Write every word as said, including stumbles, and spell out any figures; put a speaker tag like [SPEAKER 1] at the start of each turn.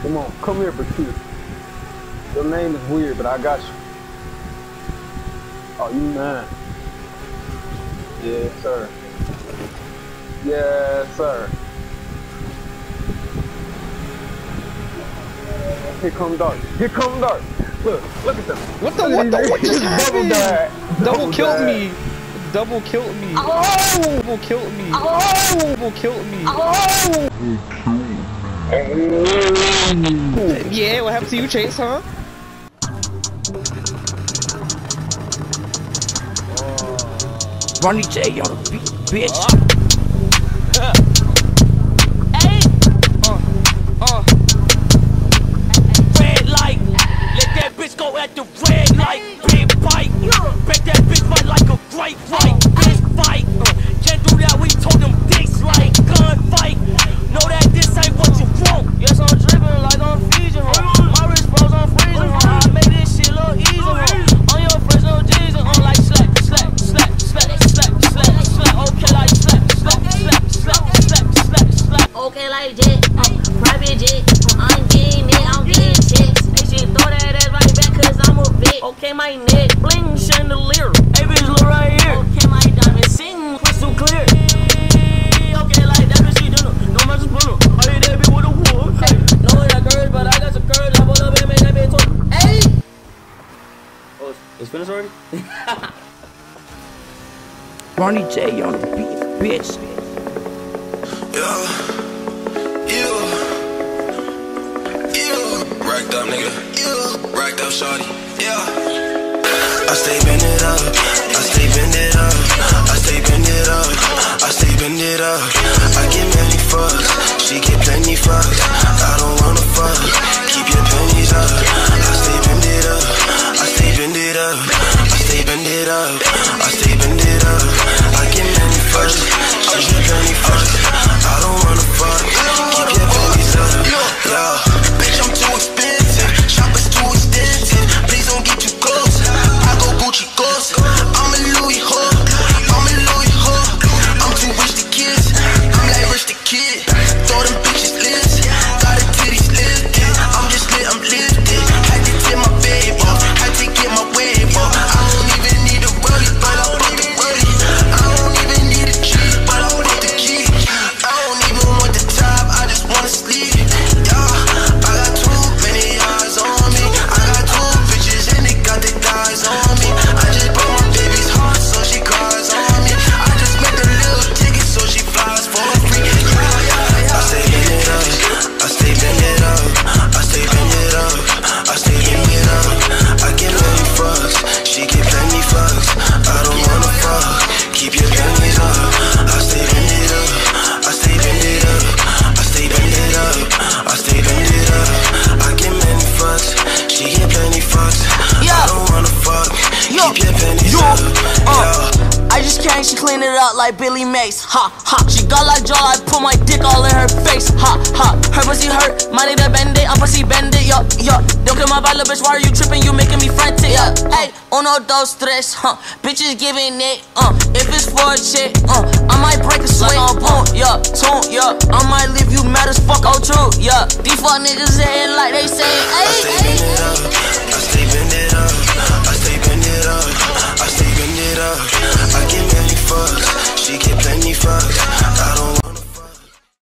[SPEAKER 1] Come on, come here, Bakita. Your name is weird, but I got you. Oh, you mad? Yes, sir. Yes, sir. Here come Dark. Here come Dark. Look, look at them.
[SPEAKER 2] What the, what the, what just happened?
[SPEAKER 1] Double,
[SPEAKER 2] Double killed me. Double killed me.
[SPEAKER 1] Oh!
[SPEAKER 2] Double killed me.
[SPEAKER 1] Oh!
[SPEAKER 2] Double killed me.
[SPEAKER 1] Oh!
[SPEAKER 2] Yeah, what happened to you, Chase, huh?
[SPEAKER 3] Ronnie J on the beat, bitch.
[SPEAKER 2] Uh.
[SPEAKER 3] Hey!
[SPEAKER 2] Uh, uh.
[SPEAKER 3] Red light. Let that bitch go at the red light. Big bite. Bet that bitch fight like a great fight. Bitch fight. Uh, can't do that, we told them dicks like gunfight. Know that this ain't what you want. Yes, I'm dripping like I'm Fiji. My wrist froze on freezing. I made this shit look easy. On your fresh no Jesus. I'm like slack, slack, slack, slack, slack, slack, slack. Okay, like slack, slack, slack, slack, slack, slack, slack.
[SPEAKER 4] Okay, like jet, uh, private jet. Uh, I'm getting it, I'm getting checks. Hey, she throw that ass right back cause I'm a bitch. Okay, my neck, bling, chandelier. Hey, bitch, look right here. Okay, my diamond, sing, crystal clear. Okay, like that bitch, she done it. No much spinner. I hit that bitch with a wood. Hey, no, that courage, but I got some courage. I pull up and make that bitch talk. Hey! Oh, it's, it's finished already?
[SPEAKER 3] Ronnie J on the beat, bitch.
[SPEAKER 5] Yeah, yeah, yeah. Racked up, nigga. Yeah, racked up, shawty. Yeah. I stay bend it up. I stay bend it up. I stay bend it up. I stay bend it up. I get many fucks. She get plenty fucks. I don't wanna fuck. Keep your pennies up. I stay bend it up. I stay bend it up. I stay bend it up. I stay bend it up. I get many fucks. She get plenty fucks. I don't wanna fuck. Keep your pennies up. Yeah. Bitch, I'm too expensive. Shoppers too extensive. Please don't get too close. I go Gucci Ghost. I'm a Louis Hawk. I'm a Louis Hawk. I'm too rich to kiss. I'm like rich the kid. Throw them bitches list. Got her titties lifted. I'm just lit, I'm lifted. Had to tip my babe off. Had to get my wave off. I don't even need a rollie, but I want the rollie. I don't even need a key, but I want the key. I don't even want the top, I just wanna sleep. Yeah, I got too many eyes on me. I got two bitches and they got the thighs on me. I just broke my baby's heart so she cries on me. I just made the little ticket so she flies for free. Yeah, yeah, yeah. I stay bend it up. I stay bend it up. I stay bend it up. I stay bend it up. I get plenty fucks. She get plenty fucks. I don't wanna fuck. Keep your pennies up. I stay bend it up. I stay bend it up. I stay bend it up. I stay bend it up. I get many fucks. She get plenty fucks. I don't wanna fuck. Keep your pennies up. Yeah.
[SPEAKER 4] I just came, she cleaned it up like Billy Mace. Ha, ha. She got like jaw, I put my dick all in her face. Ha, ha. Her pussy hurt, money to bend it, I'm pussy bend it, yo, yo. Don't kill my bad little bitch, why are you tripping? You making me frantic, yeah. Hey, uno, dos, tres, huh. Bitches giving it, uh. If it's for a chick, uh. I might break a sweat on boom, yeah. Tune, yeah. I might leave you mad as fuck, oh true, yeah. These fuck niggas saying like they saying, hey.